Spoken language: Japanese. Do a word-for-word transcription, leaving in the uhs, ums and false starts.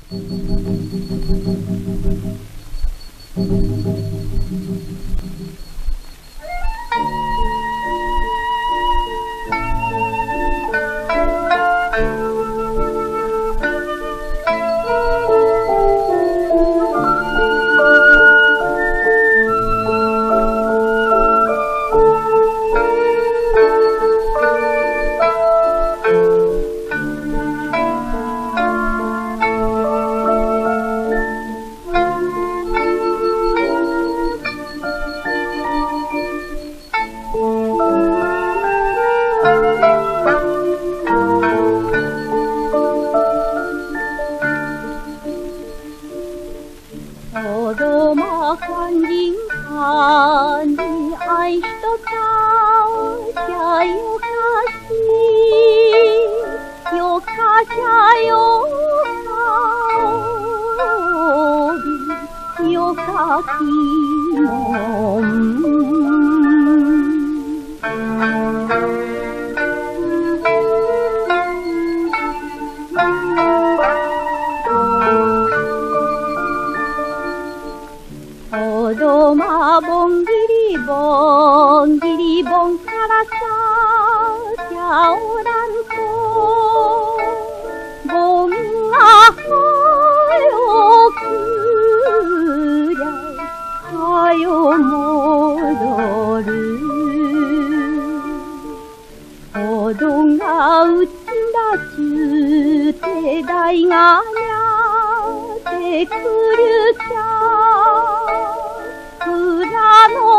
子供看见他，你爱一早下又卡西，又卡下又卡比，又卡提蒙。子供ボンギリボンギリボンからさじゃおらんとボンがはよくりゃはよ戻る子供がうちだちゅうてだいがにゃてくるちゃ裏の